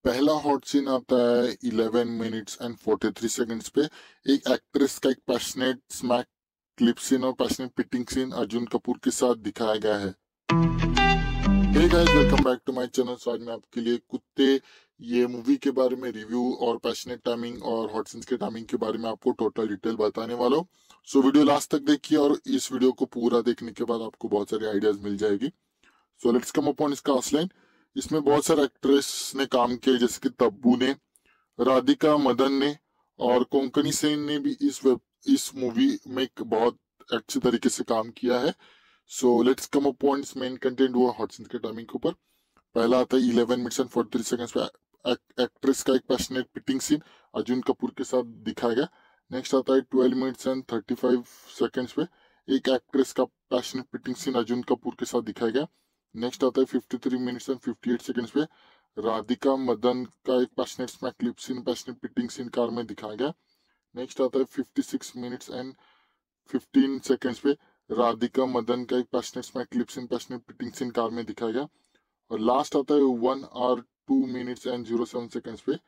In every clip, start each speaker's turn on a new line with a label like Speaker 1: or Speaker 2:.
Speaker 1: पहला hot scene आता है 11 मिनट्स एंड 43 सेकंड्स पे। एक एक्ट्रेस का एक पैशनेट स्मैक क्लिप सीन और passionate petting scene Arjun Kapoor के साथ दिखाया गया है। Hey guys, welcome back to my channel. आज मैं आपके लिए कुत्ते ये मूवी के बारे में रिव्यू और पैशनेट टाइमिंग और हॉट सीन्स के टाइमिंग के बारे में आपको टोटल डिटेल बताने वाला हूँ। सो वीडियो लास्ट तक देखिए और इस वीडियो को पूरा देखने के बाद आपको बहुत सारी आइडियाज मिल जाएगी। सो लेट्स कम अपॉन इसका आउटलाइन। इसमें बहुत सारे एक्ट्रेस ने काम किया, जैसे कि तब्बू ने, राधिका मदन ने और कोंकणी सेन ने भी इस मूवी में एक बहुत अच्छे तरीके से काम किया है। सो लेट्स कम अपॉन इस मेन कंटेंट वो हॉट सीन्स के टाइमिंग के ऊपर। पहला आता है 11 मिनट्स एंड 43 सेकंड्स पे एक्ट्रेस का एक passionate petting scene Arjun Kapoor के साथ दिखाया गया। नेक्स्ट आता है 12 मिनट्स एंड 35 सेकंड्स पे एक एक्ट्रेस का passionate petting scene Arjun Kapoor के साथ दिखाया गया। नेक्स्ट आता है 53 मिनट्स एंड 58 सेकंड्स पे राधिका मदन का एक passionate smack clip scene passionate petting scene car में दिखाया गया। नेक्स्ट आता है 56 मिनट्स एंड 15 सेकंड्स पे राधिका मदन का एक passionate smack clip scene passionate petting scene car में दिखाया गया। और लास्ट आता है 1 आवर 2 मिनट्स एंड 07 सेकंड्स पे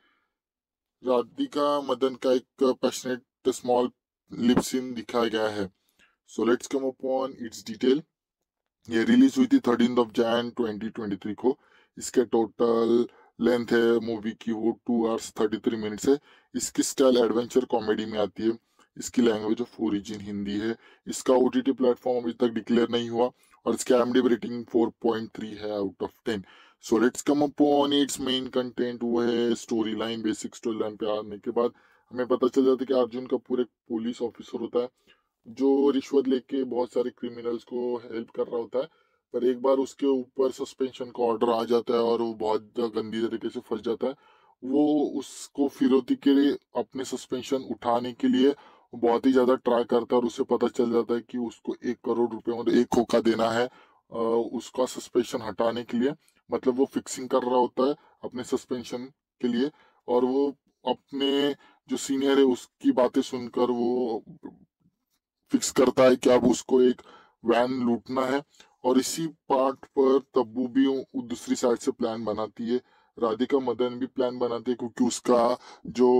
Speaker 1: राधिका मदन का एक पैशनेट स्मॉल लिप सीन दिखाया गया है। So let's come upon its detail. ये रिलीज हुई थी 13 Jan 2023 को। इसके टोटल लेंथ है मूवी की वो 2 hours 33 मिनट्स है। इसकी स्टाइल एडवेंचर कॉमेडी में आती है। इसकी लैंग्वेज ऑफ ओरिजिन हिंदी है। इसका OTT प्लेटफॉर्म अभी तक डिक्लेयर नहीं हुआ और इसकी IMDb रेटिंग 4.3 है out of 10। So let's come upon its main content. वो है story line. Basic story line पे आने के बाद हमें पता चल जाता है कि अर्जुन कपूर एक पुलिस ऑफिसर होता है जो रिश्वत लेके बहुत सारे क्रिमिनल्स को हेल्प कर रहा होता है। पर एक बार उसके ऊपर सस्पेंशन का ऑर्डर आ जाता है और वो बहुत गंदी तरीके से फंस जाता है। वो उसको फिरौती के लिए अपने सस्पेंशन उठाने के लिए बहुत ही ज्यादा ट्राई करता है और उसे पता चल जाता है कि उसको 1 करोड़ रुपए मतलब 1 खोखा देना है उसका सस्पेंशन हटाने के लिए। मतलब वो फिक्सिंग कर रहा होता है अपने सस्पेंशन के लिए और वो अपने जो सीनियर है उसकी बातें सुनकर वो फिक्स करता है कि अब उसको एक वैन लूटना है। और इसी पार्ट पर तब्बू भी दूसरी साइड से प्लान बनाती है। राधिका मदन भी प्लान बनाती है क्योंकि उसका जो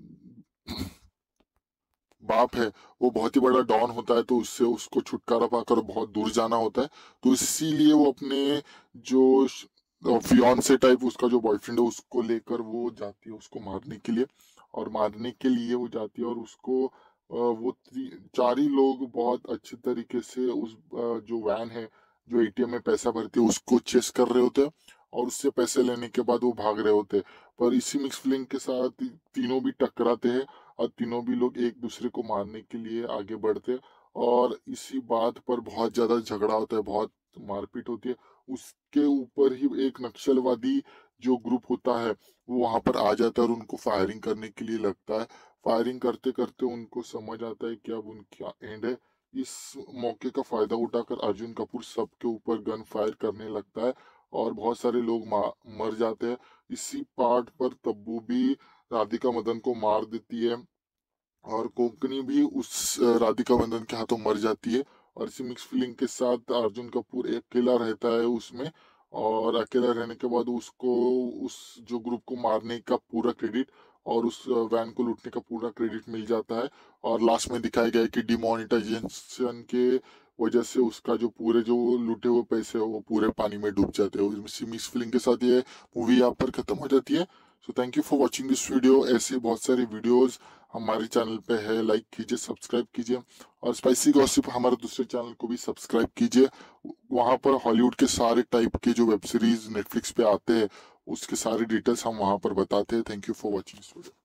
Speaker 1: बाप है वो बहुत ही बड़ा डॉन होता है, तो उससे उसको छुटकारा पाकर बहुत दूर जाना होता है। तो इसीलिए वो अपने जो फियांसे टाइप उसका जो बॉयफ्रेंड है उसको लेकर वो जाती है उसको मारने के लिए। और मारने के लिए वो जाती है और उसको वो 4 ही लोग बहुत अच्छे तरीके से उस जो वैन है जो ATM में पैसा भरती है उसको चेस कर रहे होते हैं और उससे पैसे लेने के बाद वो भाग रहे होते हैं। पर इसी मिक्स फीलिंग के साथ तीनों भी टकराते हैं और तीनों भी लोग एक दूसरे को मारने के लिए आगे बढ़ते हैं। और इसी बात पर बहुत ज्यादा झगड़ा होता है, बहुत मारपीट होती है। उसके ऊपर ही एक नक्सलवादी जो ग्रुप होता है वो वहां पर आ जाता है और उनको फायरिंग करने के लिए लगता है। फायरिंग करते करते उनको समझ आता है कि अब उनका एंड है। इस मौके का फायदा उठाकर अर्जुन कपूर सबके ऊपर गन फायर करने लगता है और बहुत सारे लोग मर जाते हैं। इसी पार्ट पर तब्बू भी राधिका मदन को मार देती है और कोंकणी भी उस राधिका मदन के हाथों मर जाती है। और इसी मिक्स फीलिंग के साथ अर्जुन कपूर अकेला रहता है उसमें। और अकेला रहने के बाद उसको उस जो ग्रुप को मारने का पूरा क्रेडिट और उस वैन को लूटने का पूरा क्रेडिट मिल जाता है। और लास्ट में दिखाया गया है कि डिमोनेटाइजेशन के वजह से उसका जो पूरे जो लूटे हुए पैसे है वो पूरे पानी में डूब जाते हैं। इसी मिक्स फीलिंग के साथ ये मूवी यहाँ पर खत्म हो जाती है। So thank you for watching this video. ऐसे बहुत सारी वीडियोस हमारे चैनल पे है, लाइक कीजिए, सब्सक्राइब कीजिए और स्पाइसी गॉसिप हमारे दूसरे चैनल को भी सब्सक्राइब कीजिए। वहां पर हॉलीवुड के सारे टाइप के जो वेब सीरीज नेटफ्लिक्स पे आते हैं उसके सारे डिटेल्स हम वहां पर बताते हैं। Thank you for watching this video.